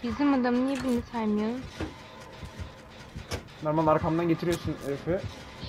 Bizim adam niye beni saymıyor? Normal arkamdan getiriyorsun Efe.